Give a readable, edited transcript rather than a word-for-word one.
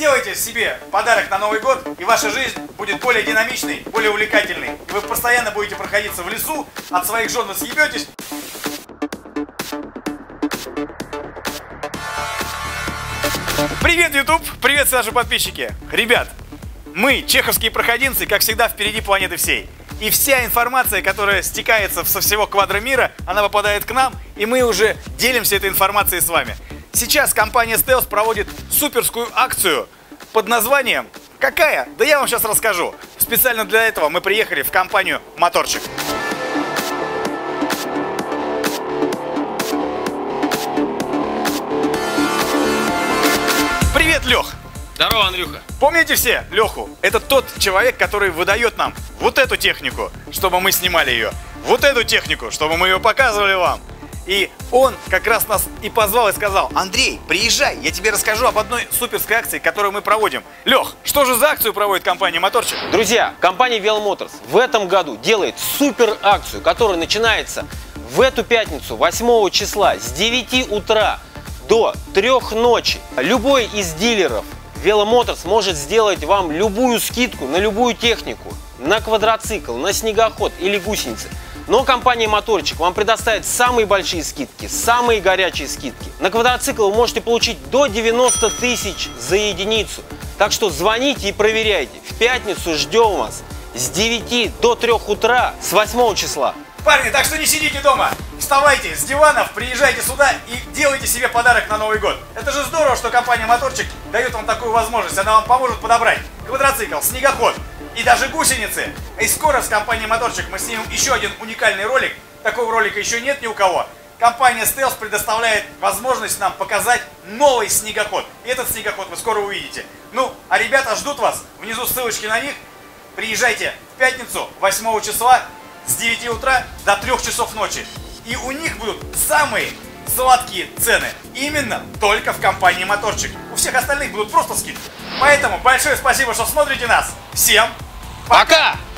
Сделайте себе подарок на Новый год, и ваша жизнь будет более динамичной, более увлекательной. И вы постоянно будете проходиться в лесу, от своих жен вы съебетесь. Привет, YouTube! Привет, наши подписчики! Ребят, мы, чеховские проходимцы, как всегда, впереди планеты всей. И вся информация, которая стекается со всего квадромира, она попадает к нам, и мы уже делимся этой информацией с вами. Сейчас компания Stealth проводит суперскую акцию под названием... Какая? Да я вам сейчас расскажу. Специально для этого мы приехали в компанию Моторчик. Привет, Лех! Здорово, Андрюха! Помните все Леху? Это тот человек, который выдает нам вот эту технику, чтобы мы снимали ее. Вот эту технику, чтобы мы ее показывали вам. И он как раз нас и позвал и сказал: Андрей, приезжай, я тебе расскажу об одной суперской акции, которую мы проводим. Лех, что же за акцию проводит компания Моторчик? Друзья, компания Velomotors в этом году делает супер акцию, которая начинается в эту пятницу, 8 числа, с 9 утра до 3 ночи. Любой из дилеров Velomotors может сделать вам любую скидку на любую технику, на квадроцикл, на снегоход или гусеницы. Но компания Моторчик вам предоставит самые большие скидки, самые горячие скидки. На квадроцикл вы можете получить до 90 тысяч за единицу. Так что звоните и проверяйте. В пятницу ждем вас с 9 до 3 утра с 8 числа. Парни, так что не сидите дома, вставайте с диванов, приезжайте сюда и делайте себе подарок на Новый год. Это же здорово, что компания Моторчик дает вам такую возможность. Она вам поможет подобрать квадроцикл, снегоход и даже гусеницы. И скоро с компанией Моторчик мы снимем еще один уникальный ролик. Такого ролика еще нет ни у кого. Компания Stealth предоставляет возможность нам показать новый снегоход. И этот снегоход вы скоро увидите. Ну, а ребята ждут вас. Внизу ссылочки на них. Приезжайте в пятницу, 8 числа, с 9 утра до 3 часов ночи. И у них будут самые сладкие цены. Именно только в компании Моторчик. У всех остальных будут просто скидки. Поэтому большое спасибо, что смотрите нас. Всем пока!